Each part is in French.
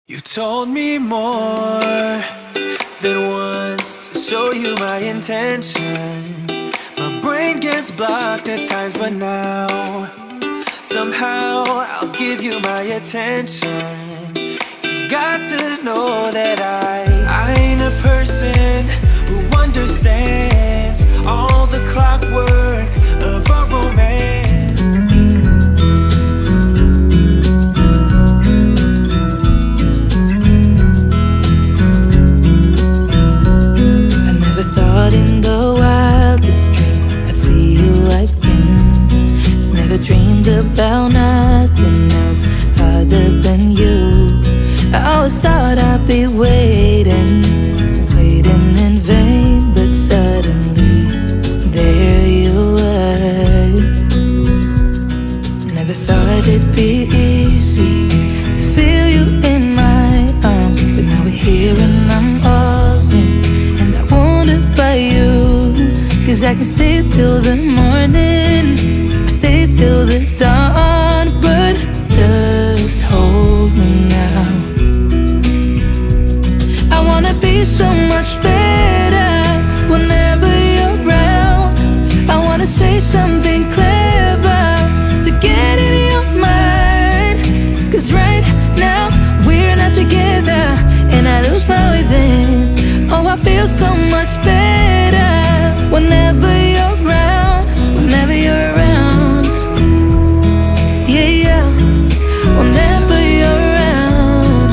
You told me more than once to show you my intention. My brain gets blocked at times, but now somehow I'll give you my attention. You've got to know that I ain't a person who understands all the clockwork of a romance. In the wildest dream I'd see you again. Never dreamed about nothing else other than you. I always thought I'd be waiting in vain, but suddenly there you were. Never thought it'd be easy to feel you in my arms, but now we're here and I'm all in. By you, 'cause I can stay till the morning or stay till the dawn, but just hold me now. I wanna be so much better whenever you're around. I wanna say something clever to get in your mind, 'cause right now we're not together and I lose my way then. Oh, I feel so much better whenever you're around, whenever you're around. Yeah, yeah, whenever you're around.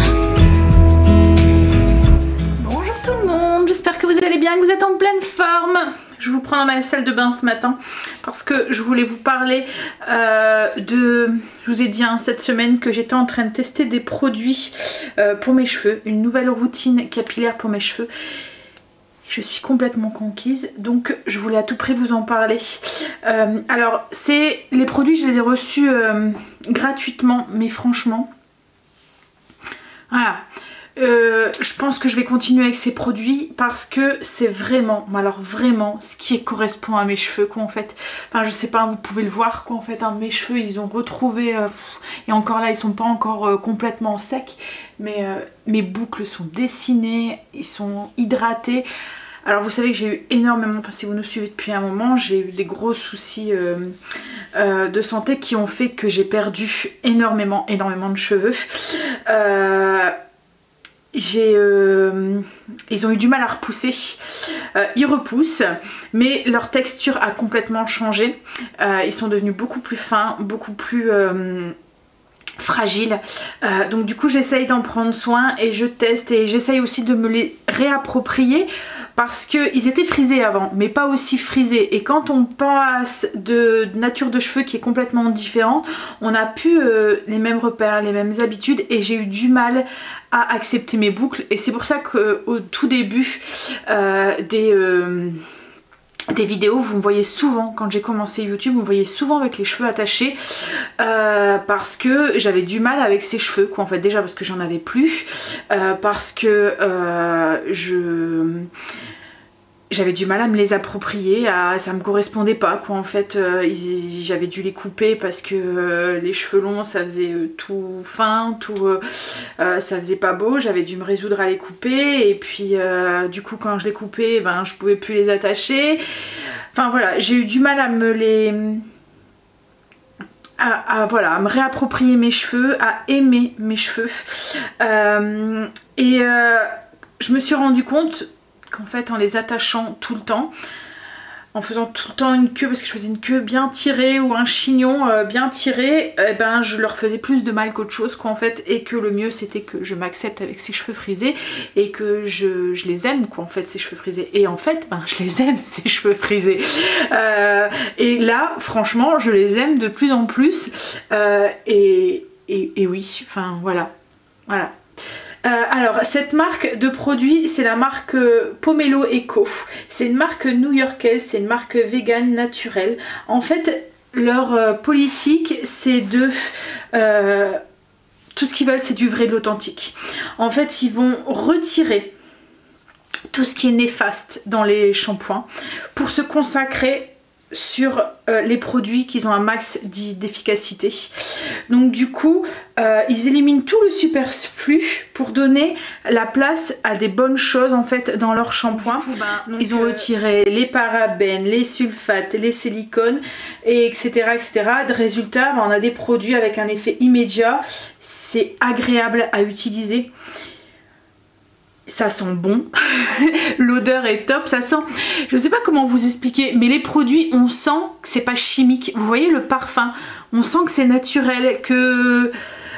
Bonjour tout le monde, j'espère que vous allez bien, que vous êtes en pleine forme. Je vous prends dans ma salle de bain ce matin parce que je voulais vous parler je vous ai dit cette semaine que j'étais en train de tester des produits pour mes cheveux, une nouvelle routine capillaire pour mes cheveux. Je suis complètement conquise, donc je voulais à tout prix vous en parler. Alors, les produits, je les ai reçus gratuitement, mais franchement, voilà. Je pense que je vais continuer avec ces produits parce que c'est vraiment, alors vraiment, ce qui correspond à mes cheveux, quoi, en fait. Enfin, je sais pas, vous pouvez le voir, quoi, en fait, mes cheveux, ils ont retrouvé, et encore là, ils sont pas encore complètement secs, mais mes boucles sont dessinées, ils sont hydratés. Alors vous savez que j'ai eu énormément, enfin si vous nous suivez depuis un moment, j'ai eu des gros soucis de santé qui ont fait que j'ai perdu énormément de cheveux. Ils ont eu du mal à repousser, ils repoussent, mais leur texture a complètement changé. Ils sont devenus beaucoup plus fins, beaucoup plus fragiles. Donc du coup j'essaye d'en prendre soin et je teste et j'essaye aussi de me les réapproprier. Parce qu'ils étaient frisés avant, mais pas aussi frisés. Et quand on passe de nature de cheveux qui est complètement différente, on n'a plus les mêmes repères, les mêmes habitudes. Et j'ai eu du mal à accepter mes boucles. Et c'est pour ça qu'au tout début des vidéos, vous me voyez souvent, quand j'ai commencé YouTube, vous me voyez souvent avec les cheveux attachés parce que j'avais du mal avec ces cheveux, quoi, en fait, déjà parce que j'en avais plus, parce que j'avais du mal à me les approprier, ça me correspondait pas, quoi, en fait. J'avais dû les couper parce que les cheveux longs ça faisait tout fin, ça faisait pas beau, j'avais dû me résoudre à les couper et puis du coup quand je les coupais, ben je pouvais plus les attacher. Enfin voilà, j'ai eu du mal à me les... voilà, à me réapproprier mes cheveux, à aimer mes cheveux. Je me suis rendu compte qu'en fait en les attachant tout le temps, en faisant tout le temps une queue, parce que je faisais une queue bien tirée ou un chignon bien tiré, ben je leur faisais plus de mal qu'autre chose, quoi, en fait, et que le mieux c'était que je m'accepte avec ces cheveux frisés et que je les aime, quoi, en fait, ces cheveux frisés. Et en fait, ben je les aime, ces cheveux frisés. Et là, franchement, je les aime de plus en plus. Et oui, enfin voilà. Voilà. Alors cette marque de produits, c'est la marque Pomelo Eco. C'est une marque new-yorkaise, c'est une marque vegan naturelle. En fait, leur politique, c'est de... tout ce qu'ils veulent, c'est du vrai, de l'authentique. En fait, ils vont retirer tout ce qui est néfaste dans les shampoings pour se consacrer sur les produits qui ont un max d'efficacité. Donc du coup, ils éliminent tout le superflu pour donner la place à des bonnes choses en fait dans leur shampoing. Ils ont retiré les parabènes, les sulfates, les silicones, et etc. etc. De résultat, on a des produits avec un effet immédiat. C'est agréable à utiliser. Ça sent bon, l'odeur est top, ça sent, je sais pas comment vous expliquer, mais les produits, on sent que c'est pas chimique. Vous voyez le parfum, on sent que c'est naturel, que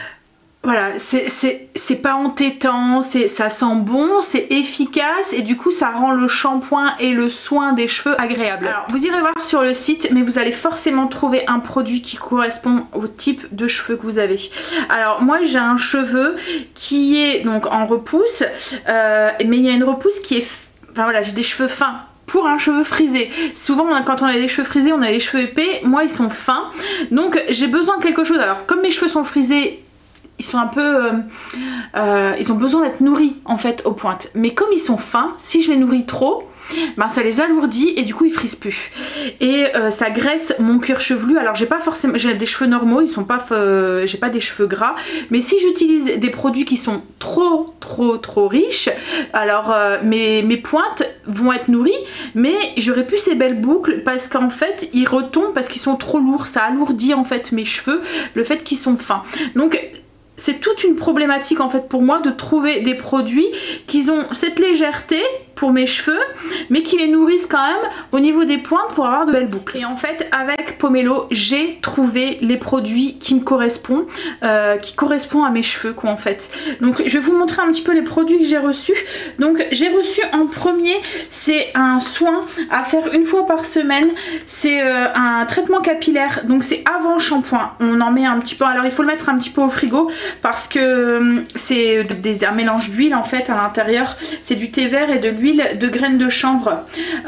voilà, c'est pas entêtant, ça sent bon, c'est efficace et du coup ça rend le shampoing et le soin des cheveux agréable. Alors vous irez voir sur le site, mais vous allez forcément trouver un produit qui correspond au type de cheveux que vous avez. Alors moi j'ai un cheveu qui est donc en repousse, mais il y a une repousse qui est, enfin voilà, j'ai des cheveux fins. Pour un cheveu frisé, souvent quand on a des cheveux frisés on a des cheveux épais, moi ils sont fins, donc j'ai besoin de quelque chose. Alors comme mes cheveux sont frisés, ils sont un peu, ils ont besoin d'être nourris en fait aux pointes, mais comme ils sont fins, si je les nourris trop, ben ça les alourdit et du coup ils frisent plus et ça graisse mon cuir chevelu. Alors j'ai pas forcément, j'ai des cheveux normaux, ils sont pas, j'ai pas des cheveux gras, mais si j'utilise des produits qui sont trop riches, alors mes pointes vont être nourries, mais j'aurai plus ces belles boucles parce qu'en fait ils retombent parce qu'ils sont trop lourds, ça alourdit en fait mes cheveux, le fait qu'ils sont fins. Donc c'est toute une problématique en fait pour moi de trouver des produits qui ont cette légèreté pour mes cheveux mais qui les nourrissent quand même au niveau des pointes pour avoir de belles boucles. Et en fait avec Pomelo j'ai trouvé les produits qui me correspondent, qui correspondent à mes cheveux quoi en fait. Donc je vais vous montrer un petit peu les produits que j'ai reçus. Donc j'ai reçu en premier, c'est un soin à faire une fois par semaine, c'est un traitement capillaire, donc c'est avant shampoing, on en met un petit peu, alors il faut le mettre un petit peu au frigo parce que c'est un mélange d'huile en fait à l'intérieur, c'est du thé vert et de l'huile de graines de chanvre,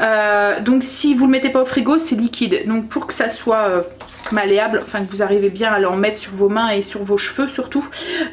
donc si vous le mettez pas au frigo c'est liquide, donc pour que ça soit malléable, enfin que vous arrivez bien à en mettre sur vos mains et sur vos cheveux surtout,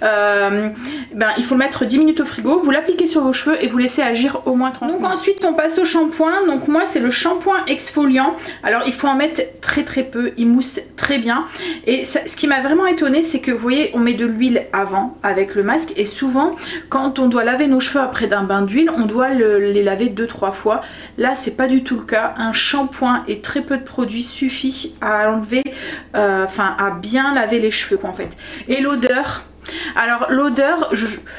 ben, il faut le mettre 10 minutes au frigo, vous l'appliquez sur vos cheveux et vous laissez agir au moins 30 minutes. Donc ensuite on passe au shampoing, donc moi c'est le shampoing exfoliant, alors il faut en mettre très peu, il mousse très bien et ça, ce qui m'a vraiment étonné c'est que vous voyez on met de l'huile avant avec le masque et souvent quand on doit laver nos cheveux après d'un bain d'huile on doit les laver 2-3 fois, là c'est pas du tout le cas, un shampoing et très peu de produits suffit à enlever, enfin à bien laver les cheveux quoi en fait. Et l'odeur, alors l'odeur,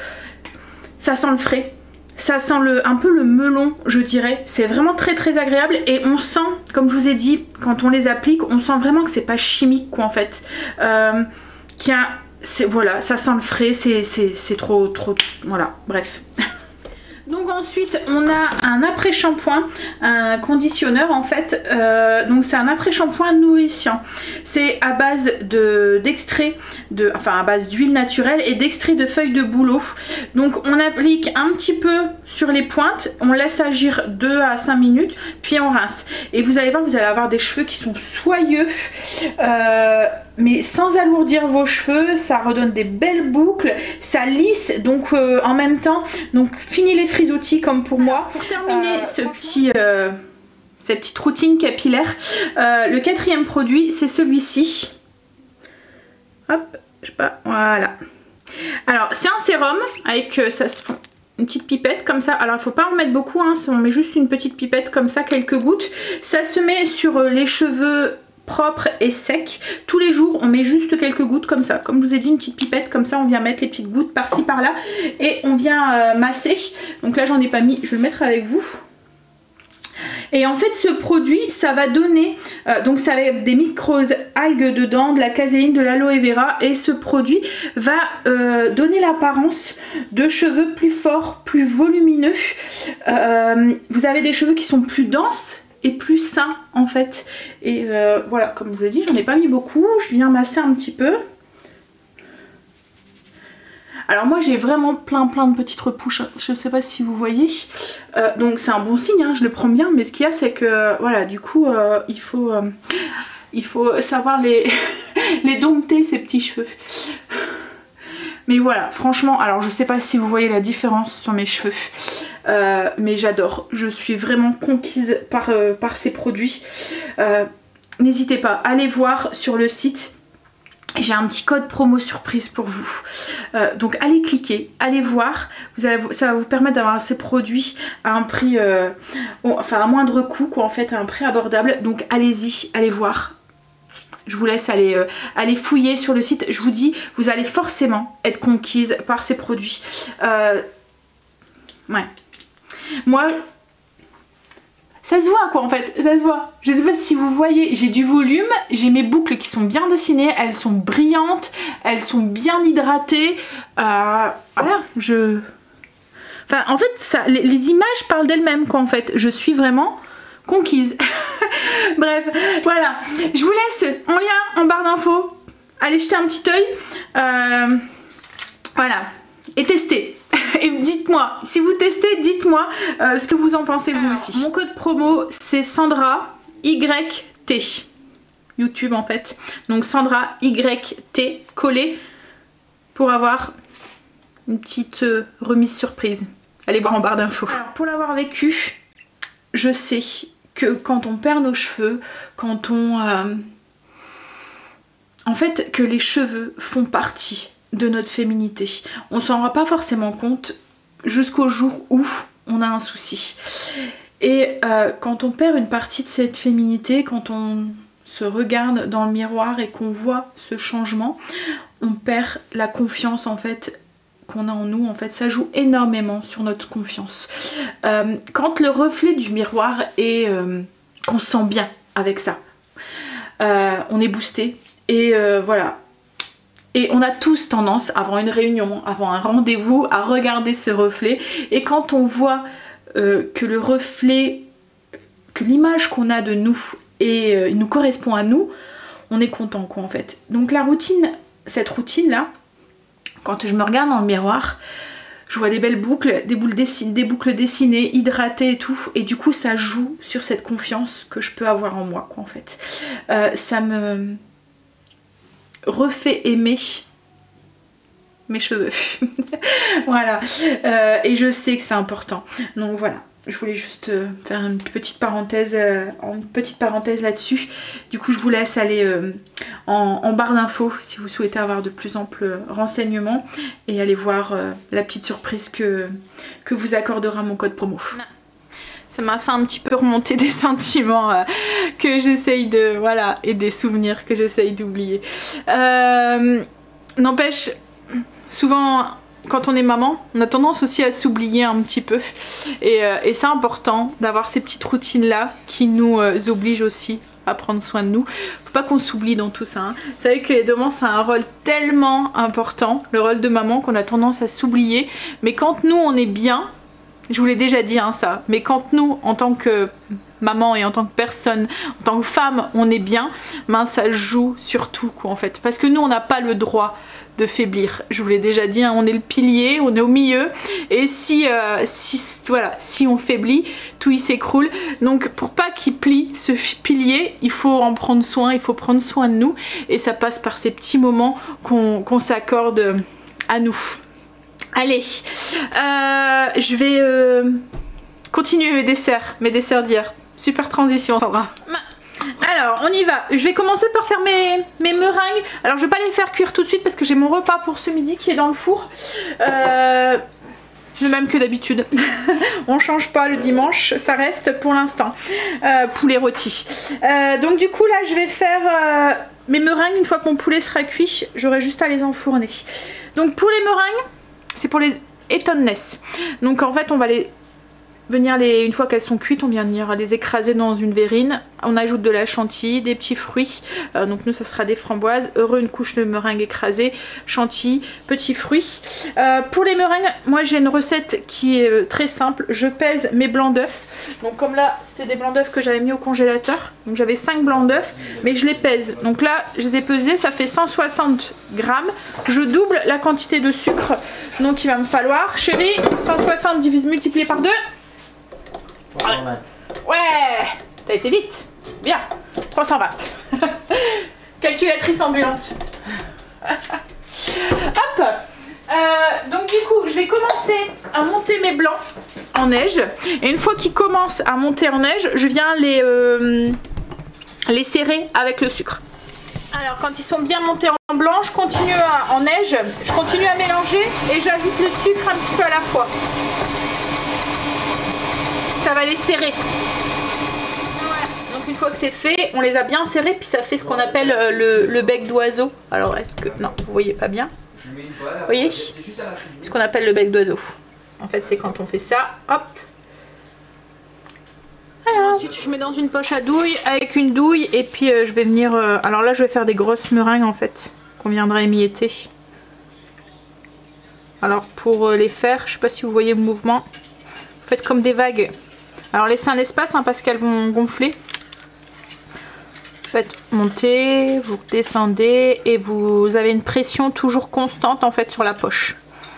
ça sent le frais, ça sent un peu le melon je dirais, c'est vraiment très agréable et on sent, comme je vous ai dit, quand on les applique on sent vraiment que c'est pas chimique quoi en fait, qu'il y a, voilà, ça sent le frais, c'est trop, voilà, bref. Donc ensuite on a un après shampoing, un conditionneur en fait, donc c'est un après shampoing nourrissant, c'est à base d'extrait enfin à base d'huile naturelle et d'extrait de feuilles de bouleau. Donc on applique un petit peu sur les pointes, on laisse agir 2 à 5 minutes puis on rince et vous allez voir, vous allez avoir des cheveux qui sont soyeux, mais sans alourdir vos cheveux, ça redonne des belles boucles, ça lisse donc en même temps, donc fini les frisottis comme pour moi. Pour terminer cette petite routine capillaire, le quatrième produit c'est celui-ci, hop, je sais pas, voilà. Alors c'est un sérum avec une petite pipette comme ça, alors il faut pas en mettre beaucoup hein, on met juste une petite pipette comme ça, quelques gouttes, ça se met sur les cheveux propre et sec. Tous les jours on met juste quelques gouttes comme ça, comme je vous ai dit, une petite pipette comme ça, on vient mettre les petites gouttes par-ci par-là et on vient masser. Donc là j'en ai pas mis, je vais le mettre avec vous. Et en fait ce produit ça va donner, donc ça va être des micro-algues dedans, de la caséine, de l'aloe vera, et ce produit va donner l'apparence de cheveux plus forts, plus volumineux. Vous avez des cheveux qui sont plus denses et plus sain en fait, et voilà, comme je vous l'ai dit, j'en ai pas mis beaucoup, je viens masser un petit peu. Alors moi j'ai vraiment plein de petites repouches, je ne sais pas si vous voyez, donc c'est un bon signe, hein, je le prends bien, mais ce qu'il y a c'est que voilà, du coup il faut savoir les dompter ces petits cheveux. Mais voilà, franchement, alors je sais pas si vous voyez la différence sur mes cheveux, mais j'adore, je suis vraiment conquise par ces produits. n'hésitez pas, allez voir sur le site. J'ai un petit code promo surprise pour vous. Donc allez cliquer, allez voir. Ça va vous permettre d'avoir ces produits à un prix, enfin à moindre coût quoi, en fait, à un prix abordable. Donc allez-y, allez voir. Je vous laisse aller fouiller sur le site. Je vous dis, vous allez forcément être conquise par ces produits. Ouais. Moi... ça se voit quoi en fait, ça se voit. Je sais pas si vous voyez, j'ai du volume, j'ai mes boucles qui sont bien dessinées, elles sont brillantes, elles sont bien hydratées. Voilà, enfin en fait, ça, les images parlent d'elles-mêmes quoi en fait. Je suis vraiment conquise. Bref, voilà. Je vous laisse en lien en barre d'infos. Allez jeter un petit œil. Voilà. Et testez. Et dites-moi, si vous testez, dites-moi ce que vous en pensez vous aussi. Mon code promo c'est Sandra YT. YouTube en fait. Donc Sandra YT collé pour avoir une petite remise surprise. Allez voir en barre d'infos. Pour l'avoir vécu, je sais que quand on perd nos cheveux, quand on... en fait, que les cheveux font partie de notre féminité. On s'en rend pas forcément compte jusqu'au jour où on a un souci. Et quand on perd une partie de cette féminité, quand on se regarde dans le miroir et qu'on voit ce changement, on perd la confiance en fait qu'on a en nous. En fait, ça joue énormément sur notre confiance. Quand le reflet du miroir est qu'on se sent bien avec ça, on est boosté et voilà. Et on a tous tendance, avant une réunion, avant un rendez-vous, à regarder ce reflet. Et quand on voit que le reflet, que l'image qu'on a de nous nous correspond à nous, on est content quoi en fait. Donc la routine, cette routine là, quand je me regarde dans le miroir, je vois des belles boucles, des boucles dessinées, hydratées et tout. Et du coup ça joue sur cette confiance que je peux avoir en moi quoi en fait. Ça me... refait aimer mes cheveux. Voilà. Et je sais que c'est important. Donc voilà. Je voulais juste faire une petite parenthèse là-dessus. Du coup, je vous laisse aller en barre d'infos si vous souhaitez avoir de plus amples renseignements et aller voir la petite surprise que vous accordera mon code promo. Ça m'a fait un petit peu remonter des sentiments que j'essaye de... voilà, et des souvenirs que j'essaye d'oublier. N'empêche, souvent quand on est maman, on a tendance aussi à s'oublier un petit peu. Et c'est important d'avoir ces petites routines-là qui nous obligent aussi à prendre soin de nous. Faut pas qu'on s'oublie dans tout ça. Hein. Vous savez que les mamans, ça a un rôle tellement important, le rôle de maman, qu'on a tendance à s'oublier. Mais quand nous, on est bien... je vous l'ai déjà dit hein, ça, mais quand nous, en tant que maman et en tant que personne, en tant que femme, on est bien, ben ça joue sur tout quoi en fait. Parce que nous, on n'a pas le droit de faiblir. Je vous l'ai déjà dit, hein, on est le pilier, on est au milieu. Et si on faiblit, tout il s'écroule. Donc pour pas qu'il plie ce pilier, il faut en prendre soin, il faut prendre soin de nous. Et ça passe par ces petits moments qu'on s'accorde à nous. Allez, je vais continuer mes desserts d'hier. Super transition Sandra. Alors on y va, je vais commencer par faire mes meringues. Alors je vais pas les faire cuire tout de suite parce que j'ai mon repas pour ce midi qui est dans le four. Le même que d'habitude. On change pas le dimanche, ça reste pour l'instant. Poulet rôti. Donc du coup là je vais faire mes meringues une fois que mon poulet sera cuit. J'aurai juste à les enfourner. Donc pour les meringues, c'est pour les Etonless. Donc en fait on va une fois qu'elles sont cuites, on vient venir les écraser dans une verrine. On ajoute de la chantilly, des petits fruits. Donc nous ça sera des framboises. Heureux, une couche de meringue écrasée, chantilly, petits fruits. Pour les meringues, moi j'ai une recette qui est très simple. Je pèse mes blancs d'œufs. Donc comme là c'était des blancs d'œufs que j'avais mis au congélateur. Donc j'avais 5 blancs d'œufs, mais je les pèse. Donc là je les ai pesés, ça fait 160 grammes. Je double la quantité de sucre. Donc il va me falloir, chérie, 160 multiplié par 2. Ouais, t'as été vite. Bien, 320. Calculatrice ambulante. Hop. Donc du coup, je vais commencer à monter mes blancs en neige. Et une fois qu'ils commencent à monter en neige, je viens les serrer avec le sucre. Alors quand ils sont bien montés en blanc, je continue en neige, je continue à mélanger et j'ajoute le sucre un petit peu à la fois. Ça va les serrer. Une fois que c'est fait, on les a bien serrés, puis ça fait ce qu'on appelle le bec d'oiseau. Alors est-ce que... non, vous voyez pas bien. Vous voyez ce qu'on appelle le bec d'oiseau. En fait c'est quand on fait ça, hop. Alors, ensuite je mets dans une poche à douille avec une douille et puis je vais venir... alors là je vais faire des grosses meringues en fait, qu'on viendra émietter. Alors pour les faire, je sais pas si vous voyez le mouvement, vous faites comme des vagues. Alors laissez un espace hein, parce qu'elles vont gonfler. Vous faites monter, vous descendez et vous avez une pression toujours constante en fait sur la poche.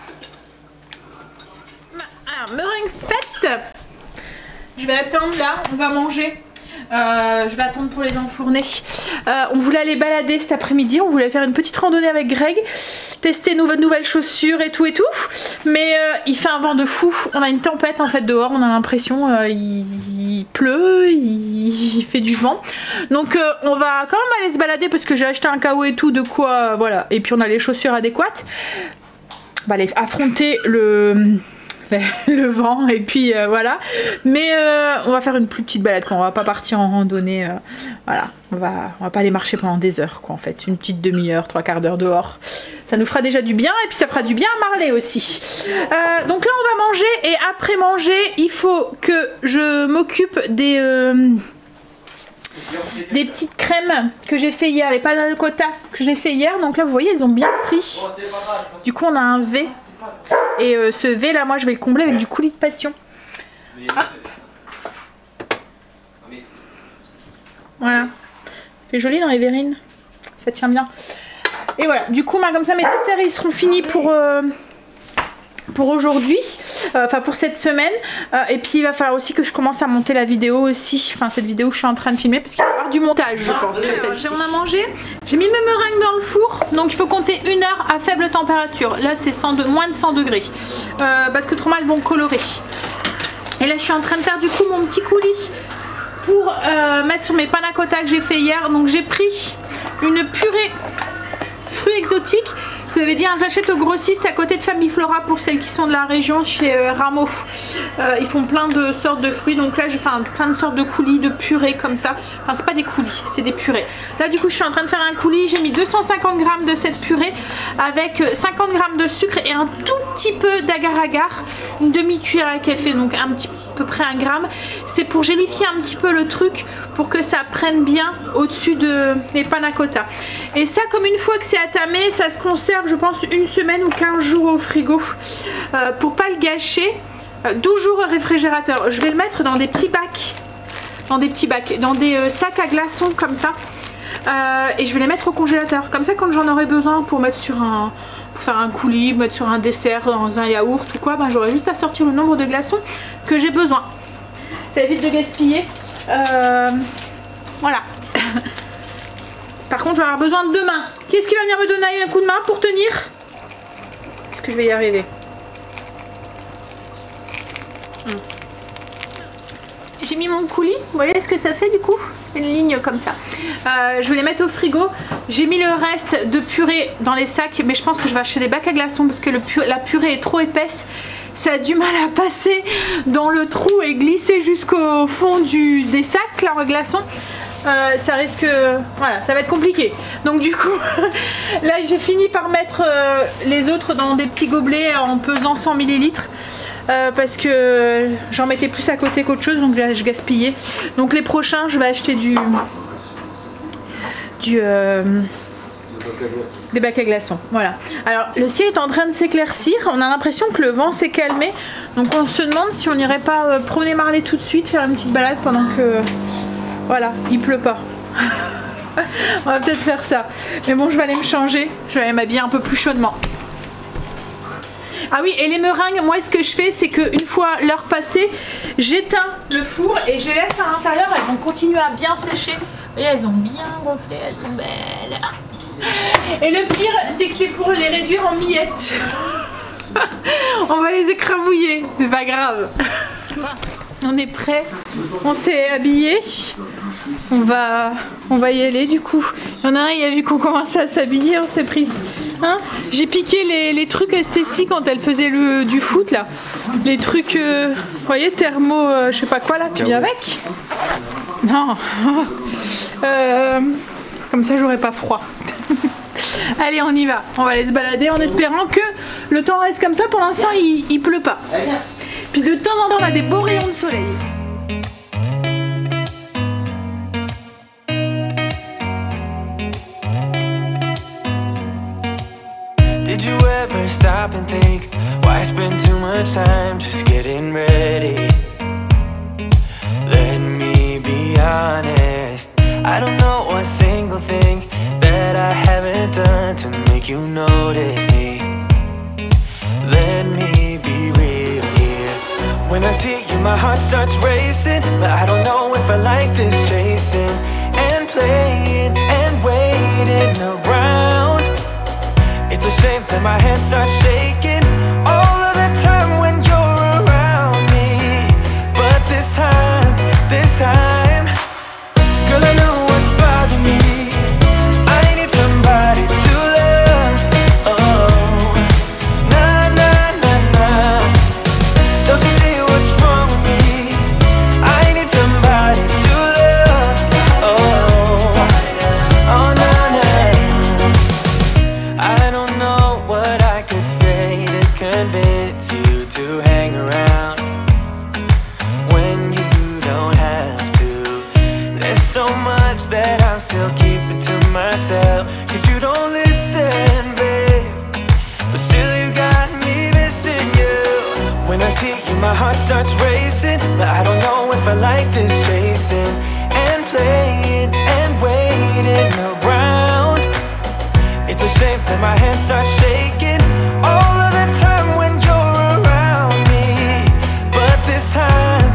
Alors meringue faite. Je vais attendre là, on va manger. Je vais attendre pour les enfourner. On voulait aller balader cet après-midi, on voulait faire une petite randonnée avec Greg, tester nos nouvelles chaussures et tout. Mais il fait un vent de fou, on a une tempête en fait dehors, on a l'impression il pleut, il fait du vent. Donc on va quand même aller se balader parce que j'ai acheté un KO et tout, de quoi voilà. Et puis on a les chaussures adéquates. On va aller affronter le vent et puis voilà, mais on va faire une plus petite balade quoi. On va pas partir en randonnée, voilà, on va pas aller marcher pendant des heures quoi en fait, une petite demi-heure, 3/4 d'heure dehors, ça nous fera déjà du bien et puis ça fera du bien à Marley aussi. Donc là on va manger et après manger il faut que je m'occupe des petites crèmes que j'ai fait hier, les panna cotta que j'ai fait hier. Donc là vous voyez elles ont bien pris, du coup on a un V. Et ce V là, moi je vais le combler avec du coulis de passion. Hop. Voilà. C'est joli dans les verrines. Ça tient bien. Et voilà. Du coup, comme ça, mes desserts ils seront finis pour aujourd'hui. Enfin, pour cette semaine. Et puis, il va falloir aussi que je commence à monter la vidéo aussi. Enfin, cette vidéo que je suis en train de filmer. Parce qu'il va y avoir du montage, je pense. On a mangé. J'ai mis mes meringues dans le four. Donc, il faut compter 1 heure à faible température. Là, c'est moins de 100 degrés. Parce que trop mal vont colorer. Et là, je suis en train de faire du coup mon petit coulis pour mettre sur mes panna cotta que j'ai fait hier. Donc, j'ai pris une purée fruits exotiques. Je vous avais dit, hein, j'achète au grossiste à côté de Famille Flora pour celles qui sont de la région, chez Rameau. Ils font plein de sortes de fruits, donc là je fais plein de sortes de coulis, de purées comme ça. Enfin c'est pas des coulis, c'est des purées. Là du coup je suis en train de faire un coulis, j'ai mis 250 g de cette purée avec 50 g de sucre et un tout petit peu d'agar-agar, une demi-cuillère à café, donc à peu près 1 gramme. C'est pour gélifier un petit peu le truc, pour que ça prenne bien au-dessus de mes panna cotta. Et ça, comme une fois que c'est attamé, ça se conserve je pense 1 semaine ou 15 jours au frigo pour pas le gâcher. 12 jours au réfrigérateur. Je vais le mettre dans des petits bacs, dans des sacs à glaçons comme ça, et je vais les mettre au congélateur comme ça quand j'en aurai besoin pour mettre sur pour faire un coulis, mettre sur un dessert, dans un yaourt ou quoi, j'aurai juste à sortir le nombre de glaçons que j'ai besoin. Ça évite de gaspiller. Voilà. Par contre, je vais avoir besoin de 2 mains. Qu'est-ce qui va venir me donner un coup de main pour tenir? Est-ce que je vais y arriver? J'ai mis mon coulis. Vous voyez ce que ça fait du coup? Une ligne comme ça. Je vais les mettre au frigo. J'ai mis le reste de purée dans les sacs, mais je pense que je vais acheter des bacs à glaçons parce que la purée est trop épaisse. Ça a du mal à passer dans le trou et glisser jusqu'au fond des sacs là, en glaçons. Ça risque, voilà, ça va être compliqué. Donc du coup là j'ai fini par mettre les autres dans des petits gobelets en pesant 100 ml parce que j'en mettais plus à côté qu'autre chose, donc là je gaspillais. Donc les prochains je vais acheter des bacs à glaçons. Voilà. Alors le ciel est en train de s'éclaircir, on a l'impression que le vent s'est calmé, donc on se demande si on n'irait pas promener Marley tout de suite, faire une petite balade pendant que voilà, il pleut pas. On va peut-être faire ça. Mais bon, je vais aller me changer. Je vais aller m'habiller un peu plus chaudement. Ah oui, et les meringues, moi ce que je fais, c'est qu'une fois l'heure passée, j'éteins le four et je les laisse à l'intérieur. Elles vont continuer à bien sécher. Vous voyez, elles ont bien gonflé, elles sont belles. Et le pire, c'est que c'est pour les réduire en miettes. On va les écrabouiller, c'est pas grave. On est prêt. On s'est habillé. On va y aller du coup. Il y en a un, il a vu qu'on commençait à s'habiller, on s'est pris. Hein, j'ai piqué les trucs STC quand elle faisait du foot là. Les trucs, vous voyez, thermo, je sais pas quoi là. Tu viens avec? Non. Comme ça, j'aurais pas froid. Allez, on y va. On va aller se balader en espérant que le temps reste comme ça. Pour l'instant, il pleut pas. Puis de temps en temps, on a des beaux rayons de soleil. Did you ever stop and think, why spend too much time just getting ready? Let me be honest, I don't know a single thing that I haven't done to make you notice me. Let me be real here. When I see you, my heart starts racing, but I don't know if I like this chasing and playing and waiting around. It's a shame that my hands start shaking all of the time when you're around me. But this time, girl, I know what's bothering me. I need somebody to love. Oh, nah, nah, nah, nah. Don't you see what's wrong with me? I need somebody to love. Oh, oh, nah, nah. I don't know what I could say to convince you to hang around when you don't have to. There's so much that I'm still keeping to myself, 'cause you don't listen, babe. But still you got me missing you. When I see you, my heart starts racing, but I don't know if I like this chasing and playing and waiting around. It's a shame that my hands start shaking all of the time when you're around me. But this time,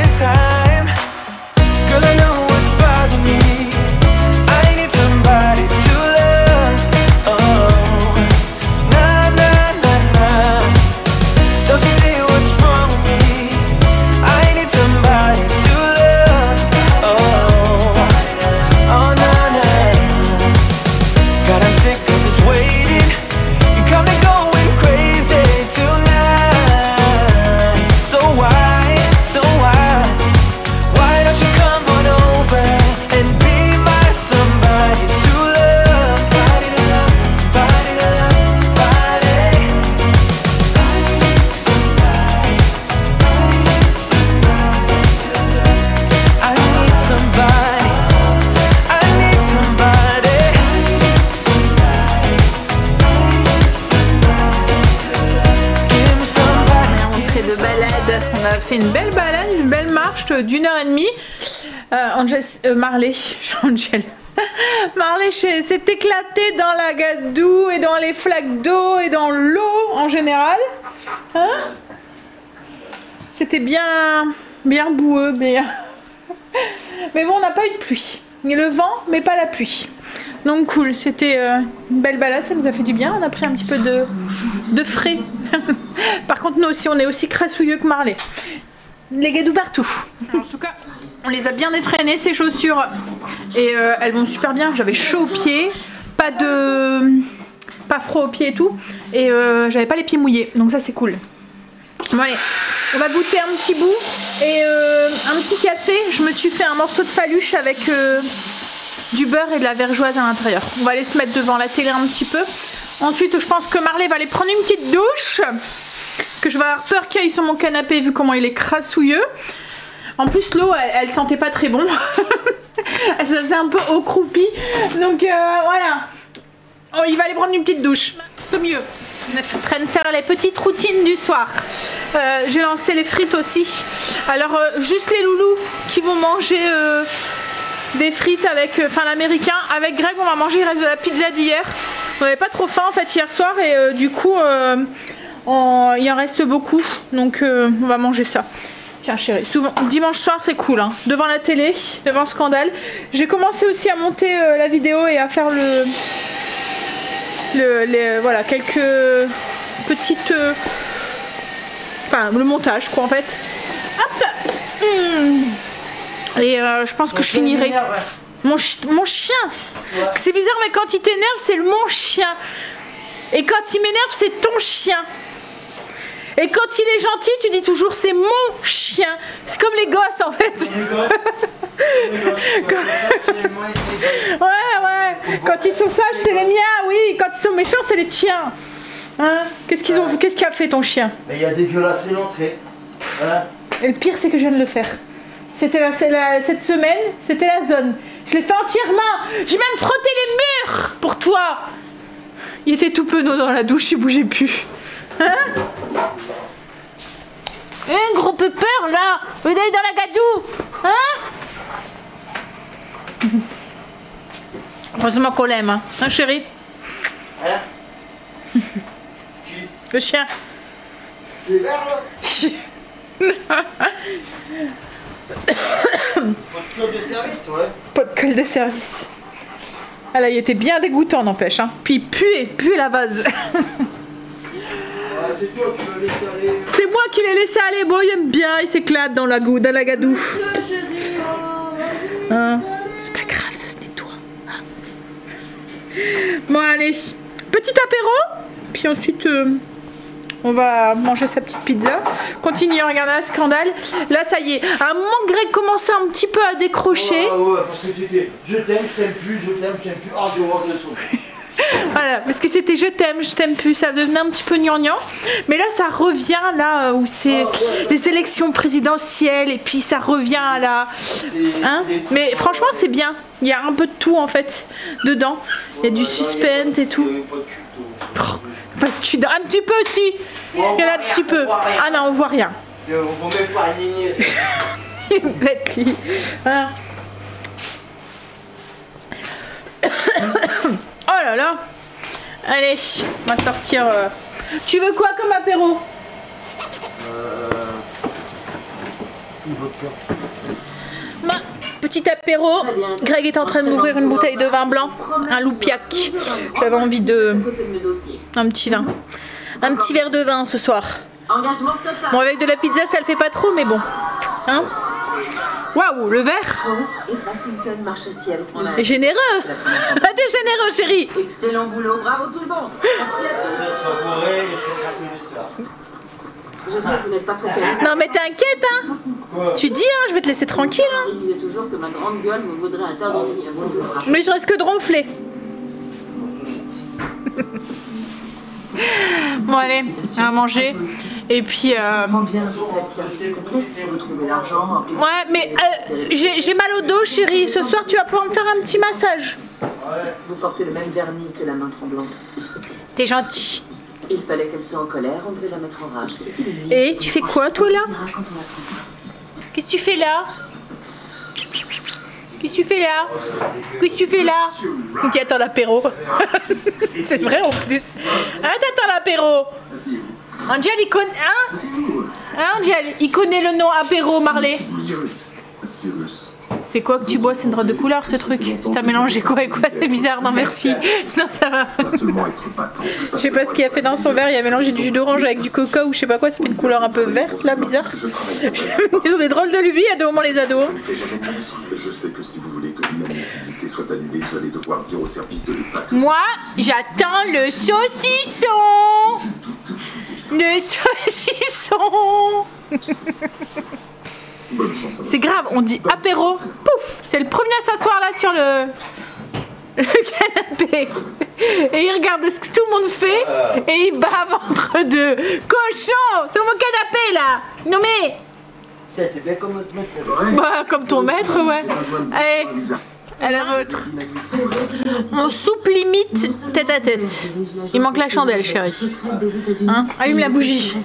girl, I know what's bothering me. I need somebody to love. Oh, nah, nah, nah, nah. Don't you see what's wrong with me? I need somebody to love. Oh, oh, nah, nah. God, I'm sick of this waiting. You got me going crazy tonight. So why don't you come on over and be my somebody to love? Somebody to love, somebody to love, somebody. I need somebody to love. I need somebody. I need somebody. Give me somebody. Rentrée de balade. On a fait une belle balade, une belle marche d'1h30. Marley s'est éclatée dans la gadoue et dans les flaques d'eau et dans l'eau en général. Hein? C'était bien boueux, mais bon, on n'a pas eu de pluie. Il y a le vent, mais pas la pluie. Donc cool, c'était une belle balade, ça nous a fait du bien. On a pris un petit peu de frais. Par contre, nous aussi, on est aussi crassouilleux que Marley. Les gadous partout. En tout cas, on les a bien étraînés, ces chaussures. Et elles vont super bien. J'avais chaud aux pieds, pas froid aux pieds et tout. Et j'avais pas les pieds mouillés, donc ça c'est cool. Bon allez, on va goûter un petit bout. Et un petit café. Je me suis fait un morceau de faluche avec du beurre et de la vergeoise à l'intérieur. On va aller se mettre devant la télé un petit peu. Ensuite, je pense que Marley va aller prendre une petite douche. Parce que je vais avoir peur qu'il aille sur mon canapé vu comment il est crassouilleux. En plus, l'eau, elle sentait pas très bon. Elle se faisait un peu eau croupie. Donc voilà. Oh, il va aller prendre une petite douche. C'est mieux. On est en train de faire les petites routines du soir. J'ai lancé les frites aussi. Alors, juste les loulous qui vont manger des frites avec, l'américain. Avec Greg, on va manger le reste de la pizza d'hier. On n'avait pas trop faim en fait hier soir et du coup, il en reste beaucoup. Donc, on va manger ça. Tiens chérie, souvent dimanche soir c'est cool hein. Devant la télé, devant Scandale. J'ai commencé aussi à monter la vidéo et à faire voilà, quelques petites le montage quoi en fait. Hop, Et je pense que je finirai. Mon chien. Ouais. C'est bizarre, mais quand il t'énerve, c'est mon chien. Et quand il m'énerve, c'est ton chien. Et quand il est gentil, tu dis toujours c'est mon chien. C'est comme les gosses en fait. Ouais. Quand ils sont sages, c'est les miens, oui. Quand ils sont méchants, c'est les tiens. Hein? Qu'est-ce qu'a fait ton chien? Mais il y a dégueulassé l'entrée. Hein? Et le pire, c'est que je viens de le faire. Cette semaine, c'était la zone. Je l'ai fait entièrement. J'ai même frotté les murs pour toi. Il était tout penaud dans la douche, il bougeait plus. Hein? Un gros peu peur là. Vous allez dans la gadoue. Hein? Heureusement qu'on l'aime, hein, chérie? Hein? Le chien. Tu es vert là? Pas de service, ouais. Pas de colle de service. Ah là, il était bien dégoûtant, n'empêche. Hein. Puis il puait la vase. C'est toi qui veux laisser aller. C'est moi qui l'ai laissé aller. Bon, il aime bien, il s'éclate dans la gadoue. Hein? C'est pas grave, ça se nettoie. Hein? Bon, allez. Petit apéro. Puis ensuite, on va manger sa petite pizza. Continue à regarder un scandale. Là, ça y est. À un moment, Greg commençait un petit peu à décrocher. Ouais, parce que c'était je t'aime plus, je t'aime plus. Ah, je rentre le son. Voilà, parce que c'était je t'aime plus, ça devenait un petit peu gnangnan. Mais là, ça revient là où c'est les élections présidentielles et puis ça revient là. Hein? Mais franchement, c'est bien. Il y a un peu de tout en fait dedans. Il y a du suspense et tout. Pas de cul, un petit peu aussi. Il y en a un petit peu. Ah non, on voit rien. On va même pas aligner. Il est bête lui. Voilà. Oh là là. Allez, on va sortir. Tu veux quoi comme apéro? Bah, petit apéro. Greg est en train de m'ouvrir une bouteille de vin blanc, un loupiac. J'avais envie de un petit vin, un petit verre de vin ce soir. Bon, avec de la pizza, ça le fait pas trop, mais bon. Hein? Waouh, le verre est généreux. Ah, t'es généreux, chérie. Excellent boulot, bravo tout le monde. Merci à tous. Je sais que vous n'êtes pas très calme. Non mais t'inquiète, hein. Tu dis, hein, je vais te laisser tranquille. Hein. Il disait toujours que ma grande gueule me vaudrait un tas d'ennuis. Mais je risque de ronfler. Bon allez, on va manger. Et puis Bien, vous faites service complet, vous trouvez l'argent. ouais, mais j'ai mal au dos, chérie. Ce soir, tu vas pouvoir me faire un petit massage. Vous portez le même vernis que la main tremblante. T'es gentil. Il fallait qu'elle soit en colère, on devait la mettre en rage. Et tu fais quoi, toi, là? Quand on la trouvera. Qu'est-ce que tu fais là? Qu'est-ce que tu fais là? Qu'est-ce que tu fais là? Qui attend l'apéro. C'est vrai en plus. Ah, t'attends l'apéro. Angel, il connaît. Hein? Hein, Angel, il connaît le nom apéro, Marley. C'est quoi que tu bois? C'est une drôle de couleur ce truc. T'as mélangé quoi et quoi? C'est bizarre, non merci. Non, ça va. Je sais pas ce qu'il a fait dans son verre. Il a mélangé du jus d'orange avec du coca ou je sais pas quoi. Ça fait une couleur un peu verte là, bizarre. Ils ont des drôles de lubies à deux moments, les ados. Je sais que si vous voulez que l'inadmissibilité soit annulée, vous allez devoir dire au service de l'État que... Moi, j'attends le saucisson. Le saucisson. Bonne chance à vous. C'est grave, on dit apéro, pouf. C'est le premier à s'asseoir là sur le canapé. Et il regarde ce que tout le monde fait et il bave entre deux. Cochon, c'est mon canapé là. Non mais, T'es bien comme notre maître. bah, comme ton maître, ouais. Allez, à la vôtre. On soupe limite tête à tête. Il manque la chandelle, chérie. Hein? Allume la bougie.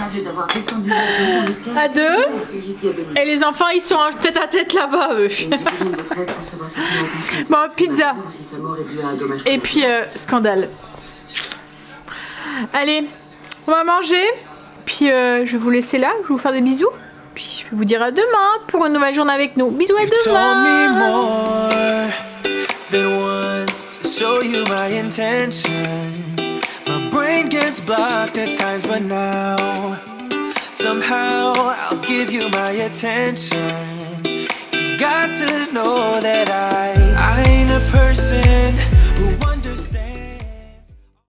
À deux. Et les enfants, ils sont en tête à tête là-bas, eux. Bon, pizza. Et puis, scandale. Allez, on va manger. Puis, je vais vous laisser là. Je vais vous faire des bisous. Puis, je vais vous dire à demain pour une nouvelle journée avec nous. Bisous, à You've told me demain. more than once to show you my intention. My brain gets blocked at times, but now Somehow I'll give you my attention. You've got to know that I ain't a person